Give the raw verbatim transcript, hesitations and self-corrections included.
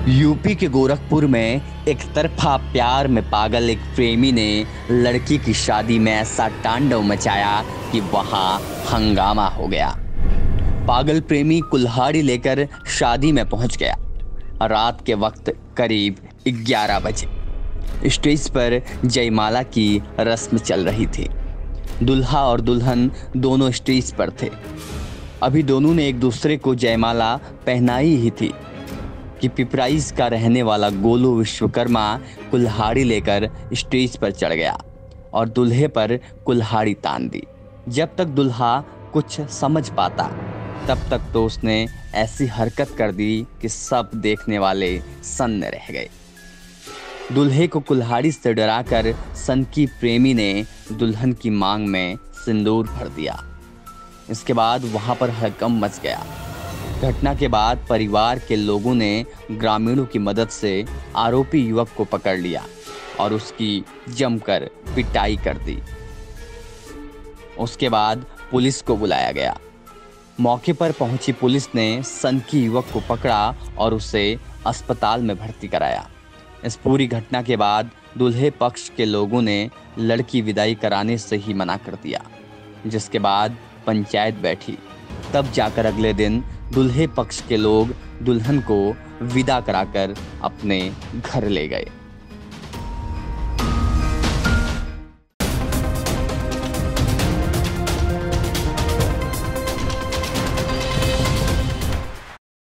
UP के गोरखपुर में एक तरफा प्यार में पागल एक प्रेमी ने लड़की की शादी में ऐसा तांडव मचाया कि वहां हंगामा हो गया। पागल प्रेमी कुल्हाड़ी लेकर शादी में पहुंच गया। रात के वक्त करीब ग्यारह बजे स्टेज पर जयमाला की रस्म चल रही थी। दुल्हा और दुल्हन दोनों स्टेज पर थे। अभी दोनों ने एक दूसरे को जयमाला पहनाई ही थी कि पिपराइज का रहने वाला गोलू विश्वकर्मा कुल्हाड़ी लेकर स्टेज पर चढ़ गया और दूल्हे पर कुल्हाड़ी तान दी। जब तक दूल्हा कुछ समझ पाता तब तक तो उसने ऐसी हरकत कर दी कि सब देखने वाले सन्न रह गए। दूल्हे को कुल्हाड़ी से डराकर सनकी प्रेमी ने दुल्हन की मांग में सिंदूर भर दिया। इसके बाद वहां पर हड़कंप मच गया। घटना के बाद परिवार के लोगों ने ग्रामीणों की मदद से आरोपी युवक को पकड़ लिया और उसकी जमकर पिटाई कर दी। उसके बाद पुलिस को बुलाया गया। मौके पर पहुंची पुलिस ने सनकी युवक को पकड़ा और उसे अस्पताल में भर्ती कराया। इस पूरी घटना के बाद दूल्हे पक्ष के लोगों ने लड़की विदाई कराने से ही मना कर दिया, जिसके बाद पंचायत बैठी। तब जाकर अगले दिन दूल्हे पक्ष के लोग दुल्हन को विदा कराकर अपने घर ले गए।